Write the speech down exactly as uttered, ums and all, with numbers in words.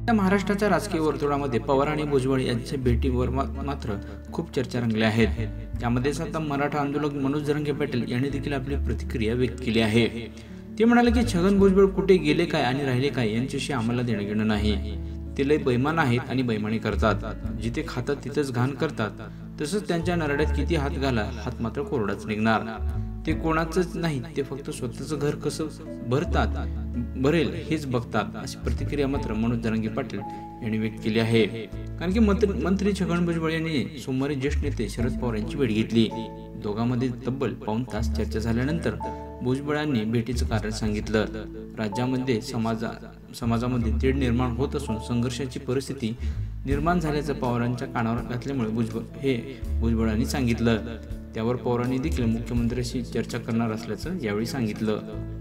या महाराष्ट्राच्या राजकीय वर्तुळामध्ये पवार आणि भुजबळ यांच्या भेटीवर मात्र खूप चर्चा रंगल्या आहेत। यामध्ये आता मराठा आंदोलक मनोज जरांगे पाटील यांनी देखील आपली प्रतिक्रिया व्यक्त केली आहे। ते म्हणाले की छगन भुजबळ कुठे गेले काय आणि राहिले काय यांच्याशी आम्हाला देणं घेणं नाही। ते लय बैमान आहेत आणि बैमानी करतात, जिथे खातात तिथेच घाण करतात। तसंच त्यांच्या नरड्यात किती हात घाला, हात मात्र कोरडाच निघणार। ते कोणाचंच नाही, ते फक्त स्वतःचं घर कसं भरतात भरेल हेच बघतात, अशी प्रतिक्रिया मात्र मनोज जरांगे पाटील यांनी व्यक्त केली आहे। कारण की मंत्री मंत्री छगन भुजबळ यांनी सोमवारी ज्येष्ठ नेते शरद पवार यांची भेट घेतली। दोघांमध्ये तब्बल पाऊण तास चर्चा झाल्यानंतर भुजबळांनी भेटीचं कारण सांगितलं। राज्यामध्ये समाजा समाजामध्ये तेढ निर्माण होत असून संघर्षाची परिस्थिती निर्माण झाल्याचं पवारांच्या कानावर घातल्यामुळे भुजबळ हे भुजबळांनी सांगितलं। त्यावर पवारांनी देखील मुख्यमंत्र्यांशी चर्चा करणार असल्याचं यावेळी सांगितलं।